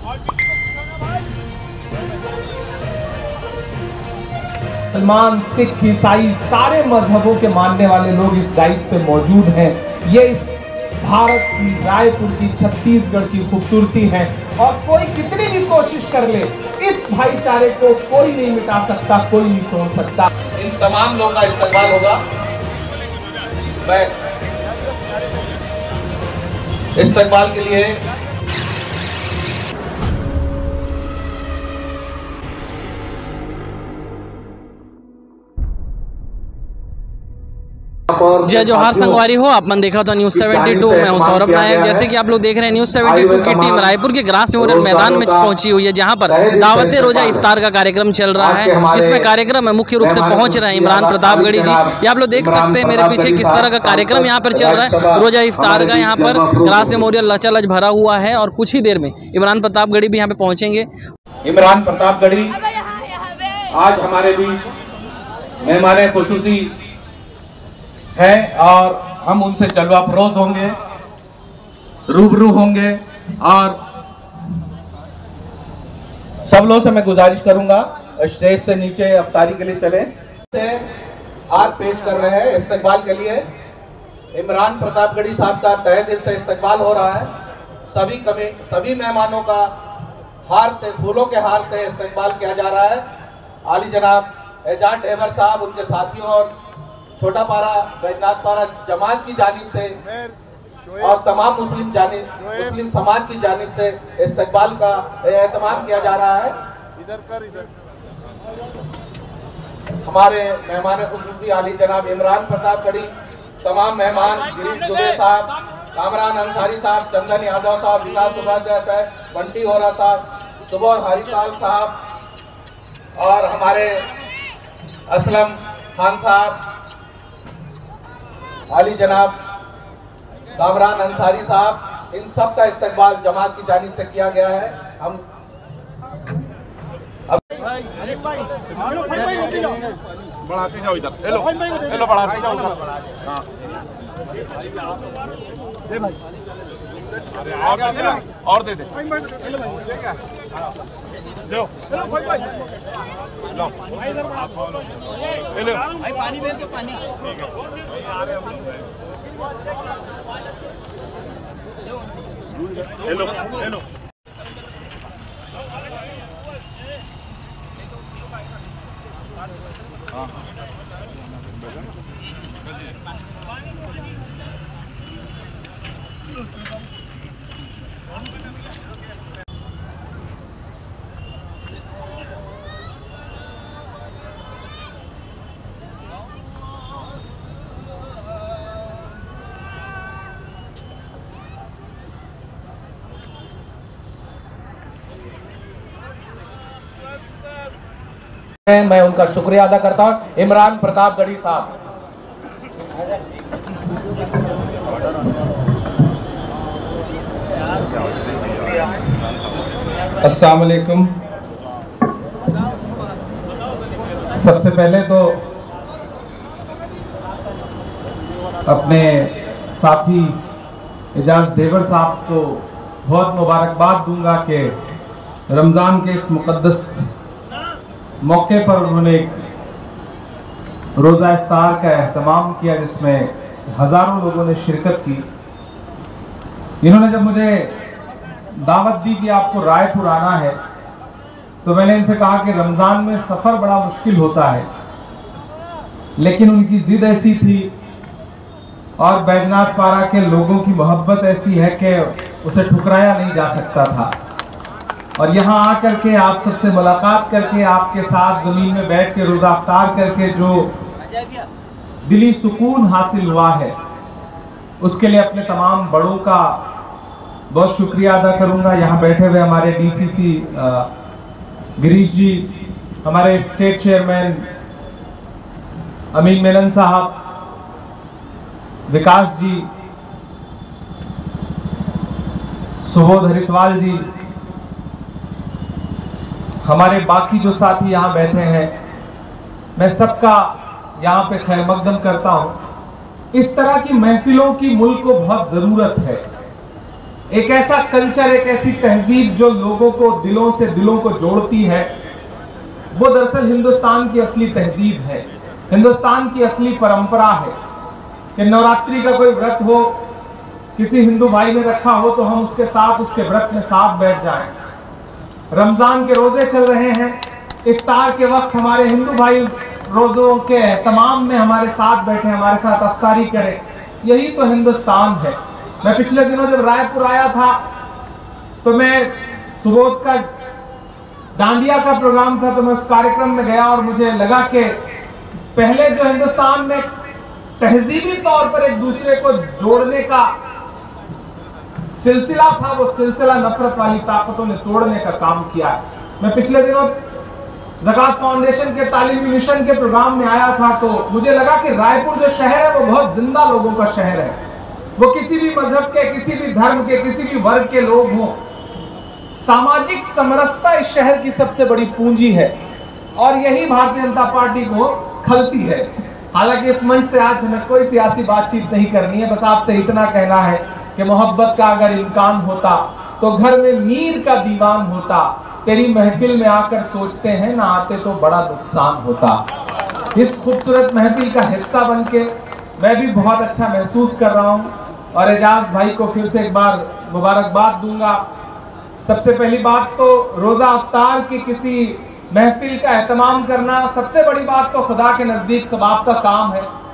मुसलमान, सिख, ईसाई सारे मजहबों के मानने वाले लोग इस डाइस पे मौजूद हैं। ये इस भारत की, रायपुर की, छत्तीसगढ़ की खूबसूरती है और कोई कितनी भी कोशिश कर ले, इस भाईचारे को कोई नहीं मिटा सकता, कोई नहीं तोड़ सकता। इन तमाम लोगों का इस्तेमाल होगा। मैं इस्तेमाल के लिए जय जोहार संगवारी हो। आपने देखा था न्यूज़ 72। मैं हूं सौरभ नायक। जैसे कि आप लोग देख रहे हैं, न्यूज़ 72 की टीम रायपुर के ग्रास मेमोरियल मैदान में पहुंची हुई है, जहां पर दावत रोजा इफ्तार का कार्यक्रम चल रहा है। इसमें कार्यक्रम में मुख्य रूप से पहुंच रहे हैं इमरान प्रतापगढ़ी जी। ये आप लोग देख सकते हैं मेरे पीछे किस तरह का कार्यक्रम यहाँ पर चल रहा है रोजा इफ्तार का। यहाँ पर ग्रास मेमोरियल लचालच भरा हुआ है और कुछ ही देर में इमरान प्रतापगढ़ी भी यहाँ पे पहुंचेंगे। इमरान प्रतापगढ़ी आज हमारे बीच मेहमान खुसूसी है और हम उनसे जलवा फरोज होंगे, रूबरू होंगे। और सब लोगों से मैं गुजारिश करूंगा स्टेज से नीचे अफ्तारी के लिए चले। हार पेश कर रहे हैं इस्तकबाल के लिए। इमरान प्रतापगढ़ी साहब का तहे दिल से इस्तकबाल हो रहा है। सभी मेहमानों का हार से, फूलों के हार से इस्तकबाल किया जा रहा है। आली जनाब एजाज ढेबर साहब, उनके साथियों और छोटा पारा बैजनाथ पारा जमात की जानिब से और तमाम मुस्लिम समाज की जानिब से इस्तकबाल का एहतमाम किया जा रहा है। हमारे मेहमान खुसूसी आली जनाब इमरान प्रतापगढ़ी, तमाम मेहमान गिरीश दुबे साहब, कामरान अंसारी साहब, चंदन यादव साहब, विकास उपाध्याय साहब, बंटी होरा साहब, सुबोर हरिताल साहब और हमारे असलम खान साहब, आली जनाब कामरान अंसारी साहब, इन सब का इस्तकबाल जमात की जानिब से किया गया है। हम बढ़ाते जाओ इधर, हेलो हेलो बढ़ाते जाओ इधर। हाँ दे भाई, और दे दे लो लो हेलो भाई, पानी भेज दो, पानी हेलो हेलो। हाँ मैं उनका शुक्रिया अदा करता हूं। इमरान प्रतापगढ़ी साहब। अस्सलाम वालेकुम। सबसे पहले तो अपने साथी एजाज ढेबर साहब को बहुत मुबारकबाद दूंगा कि रमज़ान के इस मुक़द्दस मौके पर उन्होंने एक रोज़ा इफ्तार का एहतमाम किया, जिसमें हज़ारों लोगों ने शिरकत की। इन्होंने जब मुझे दावत दी कि आपको रायपुर आना है, तो मैंने इनसे कहा कि रमज़ान में सफ़र बड़ा मुश्किल होता है, लेकिन उनकी ज़िद ऐसी थी और बैजनाथ पारा के लोगों की मोहब्बत ऐसी है कि उसे ठुकराया नहीं जा सकता था। और यहाँ आकर के आप सबसे मुलाकात करके, आपके साथ ज़मीन में बैठ के रोज़ा इफ्तार करके जो दिली सुकून हासिल हुआ है, उसके लिए अपने तमाम बड़ों का बहुत शुक्रिया अदा करूँगा। यहाँ बैठे हुए हमारे डीसीसी गिरीश जी, हमारे स्टेट चेयरमैन अमीन मेनन साहब, विकास जी, सुबोध हरितवाल जी, हमारे बाकी जो साथी यहाँ बैठे हैं, मैं सबका यहाँ पे खैर मकदम करता हूँ। इस तरह की महफिलों की मुल्क को बहुत ज़रूरत है। एक ऐसा कल्चर, एक ऐसी तहजीब जो लोगों को दिलों से दिलों को जोड़ती है, वो दरअसल हिंदुस्तान की असली तहजीब है, हिंदुस्तान की असली परंपरा है कि नवरात्रि का कोई व्रत हो, किसी हिंदू भाई ने रखा हो तो हम उसके साथ उसके व्रत में साथ बैठ जाएं। रमजान के रोजे चल रहे हैं, इफ्तार के वक्त हमारे हिंदू भाई रोजों के तमाम में हमारे साथ बैठे, हमारे साथ अफ्तारी करें। यही तो हिंदुस्तान है। मैं पिछले दिनों जब रायपुर आया था तो मैं सुबोध का डांडिया का प्रोग्राम था, तो मैं उस कार्यक्रम में गया और मुझे लगा कि पहले जो हिंदुस्तान में तहजीबी तौर पर एक दूसरे को जोड़ने का सिलसिला था, वो सिलसिला नफरत वाली ताकतों ने तोड़ने का काम किया है। मैं पिछले दिनों ज़कात फाउंडेशन के तालीमी मिशन के प्रोग्राम में आया था, तो मुझे लगा कि रायपुर जो शहर है वो बहुत जिंदा लोगों का शहर है। वो किसी भी मजहब के, किसी भी धर्म के, किसी भी वर्ग के लोग हों, सामाजिक समरसता इस शहर की सबसे बड़ी पूंजी है और यही भारतीय जनता पार्टी को खलती है। हालांकि इस मंच से आज हमें कोई सियासी बातचीत नहीं करनी है, बस आपसे इतना कहना है कि मोहब्बत का अगर इम्कान होता तो घर में मीर का दीवान होता, तेरी महफिल में आकर सोचते हैं ना आते तो बड़ा नुकसान होता। इस खूबसूरत महफिल का हिस्सा बनके मैं भी बहुत अच्छा महसूस कर रहा हूँ और एजाज भाई को फिर से एक बार मुबारकबाद दूंगा। सबसे पहली बात तो रोज़ा अफ्तार की किसी महफिल का एहतमाम करना, सबसे बड़ी बात तो खुदा के नज़दीक सवाब का काम है।